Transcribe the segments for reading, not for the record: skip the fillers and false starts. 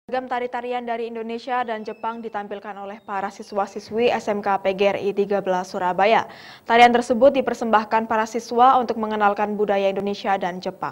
Beragam tari-tarian dari Indonesia dan Jepang ditampilkan oleh para siswa-siswi SMK PGRI 13 Surabaya. Tarian tersebut dipersembahkan para siswa untuk mengenalkan budaya Indonesia dan Jepang.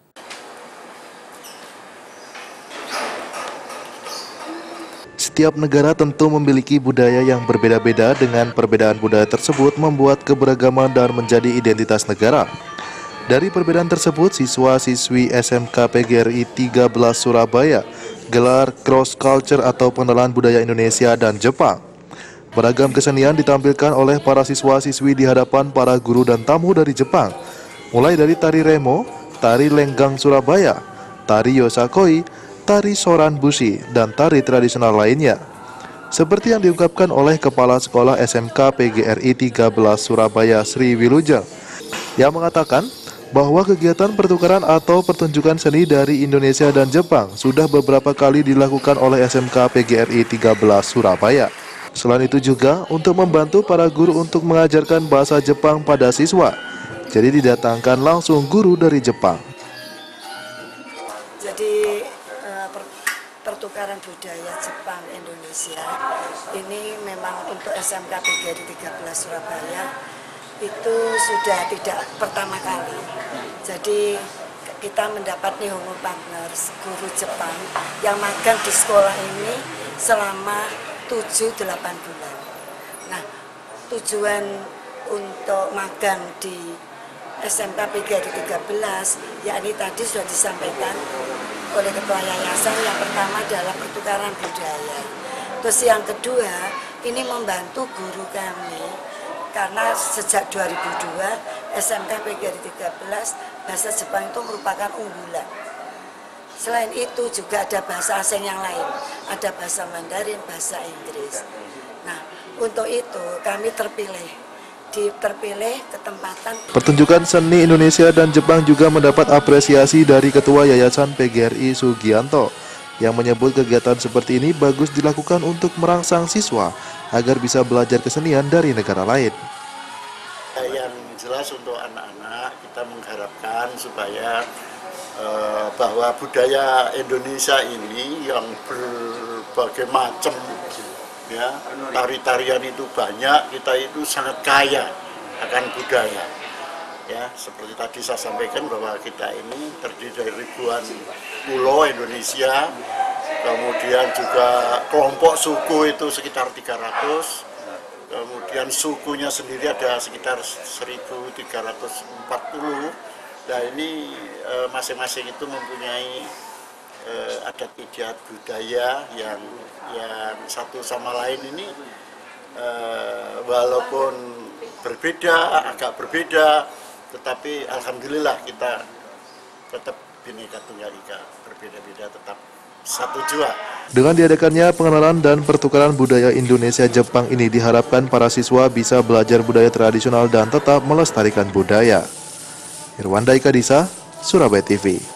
Setiap negara tentu memiliki budaya yang berbeda-beda. Dengan perbedaan budaya tersebut membuat keberagaman dan menjadi identitas negara. Dari perbedaan tersebut, siswa-siswi SMK PGRI 13 Surabaya gelar cross culture atau pengenalan budaya Indonesia dan Jepang. Beragam kesenian ditampilkan oleh para siswa-siswi di hadapan para guru dan tamu dari Jepang, mulai dari tari remo, tari lenggang Surabaya, tari yosakoi, tari soran bushi, dan tari tradisional lainnya. Seperti yang diungkapkan oleh Kepala Sekolah SMK PGRI 13 Surabaya Sri Wilujeng, yang mengatakan bahwa kegiatan pertukaran atau pertunjukan seni dari Indonesia dan Jepang sudah beberapa kali dilakukan oleh SMK PGRI 13 Surabaya. Selain itu juga untuk membantu para guru untuk mengajarkan bahasa Jepang pada siswa. Jadi didatangkan langsung guru dari Jepang. Jadi pertukaran budaya Jepang Indonesia ini memang untuk SMK PGRI 13 Surabaya itu sudah tidak pertama kali. Jadi kita mendapat Nihongo Partners, guru Jepang yang magang di sekolah ini selama 7-8 bulan. Nah, tujuan untuk magang di SMK PGRI 13 yakni tadi sudah disampaikan oleh Ketua Yayasan. Yang pertama adalah pertukaran budaya. Terus yang kedua, ini membantu guru kami karena sejak 2002 SMK PGRI 13 bahasa Jepang itu merupakan unggulan. Selain itu juga ada bahasa asing yang lain, ada bahasa Mandarin, bahasa Inggris. Nah, untuk itu kami terpilih ketempatan. Pertunjukan seni Indonesia dan Jepang juga mendapat apresiasi dari Ketua Yayasan PGRI Sugianto, yang menyebut kegiatan seperti ini bagus dilakukan untuk merangsang siswa agar bisa belajar kesenian dari negara lain. Yang jelas untuk anak-anak kita mengharapkan supaya bahwa budaya Indonesia ini yang berbagai macam, ya, tari-tarian itu banyak, kita itu sangat kaya akan budaya. Ya, seperti tadi saya sampaikan bahwa kita ini terdiri dari ribuan pulau Indonesia, kemudian juga kelompok suku itu sekitar 300, kemudian sukunya sendiri ada sekitar 1340. Nah, ini masing-masing itu mempunyai adat istiadat budaya yang satu sama lain ini walaupun berbeda, agak berbeda, tetapi alhamdulillah kita tetap Bhinneka Tunggal Ika, berbeda-beda tetap satu jua. Dengan diadakannya pengenalan dan pertukaran budaya Indonesia-Jepang ini diharapkan para siswa bisa belajar budaya tradisional dan tetap melestarikan budaya. Irwanda Ikadisa, Surabaya TV.